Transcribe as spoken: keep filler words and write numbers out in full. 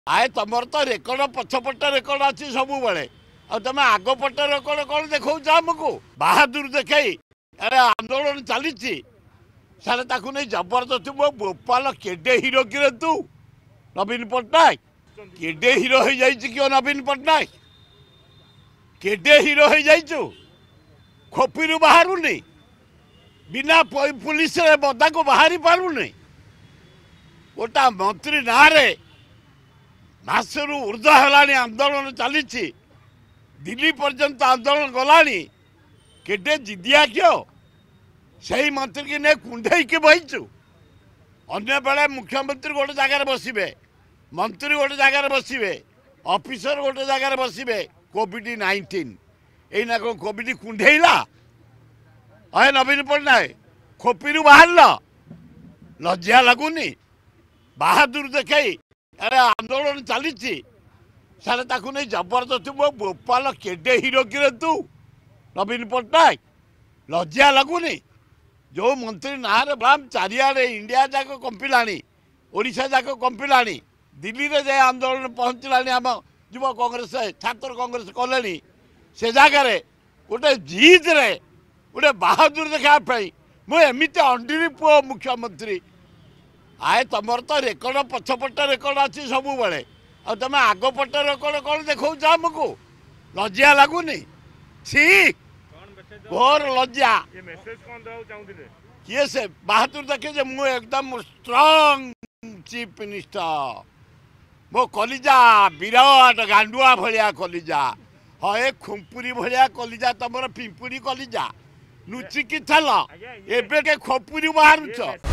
आए तुमर तो रेकर्ड पछपट रेकर्ड अच्छी सब बेले तुम आगपट रेकर्ड कौन देखा आमको बहादुर देखई अरे आंदोलन चली सारे ताकू नहीं जबरदस्ती मो बोपाल केडे हिरो कि तू नवीन पट्टनायक केडे हिरो हो जाइए नवीन पट्टनायक केडे हिरो हो जाइचु खोपी बाहरुनी बिना पुलिस बदा को बाहरी पारुनी गोटा मंत्री ना मासरू ऊर्ध है आंदोलन चली दिल्ली पर्यंत आंदोलन गलानी केडे जिदिया क्यों से मंत्री की नहीं कुंडे के बहीचु अन्य बेले मुख्यमंत्री गोटे जगार बसवे मंत्री गोटे जगार बसवे ऑफिसर गोटे जगार बसवे कोविड नाइंटीन यही कौन कोविड कुंडेला अहे नवीन पट्टनायक खोपी बाहर लज्जा लगुनि बहादुर देखई अरे आंदोलन चली सारे ताकू नहीं जबरदस्ती मो बोपाल केडे हिरो कि तू नवीन पट्टनायक लज्जा लगुनि जो मंत्री ना बाम चारिआडे इंडिया जाक कंपिला ओडिशा जाक कंपिला दिल्ली रे जाए आंदोलन पहुँचला आम युव कांग्रेस छात्र कांग्रेस कले से जगार गोटे जीत रे गोटे बहादुर देखापी मुझे अंडीरी पुओ मुख्यमंत्री आए तुमर तो रेकर्ड पछपट रेकर्ड अच्छी सब बेले तुम आगपट रेकर्ड कौन देखा आमको लज्जा लगुनि सी घोर लज्जा किए से बहादुर देखे जे मु एकदम स्ट्रांग चीफ मिनिस्टर मो कलिजा विराट गांडुआ भलिया कलिजा हाँ ए खुंपुरी भलिया कलिजा तुम पिंपुरी कलिजा लुचिकी थल एबे के खोपुरी बाहर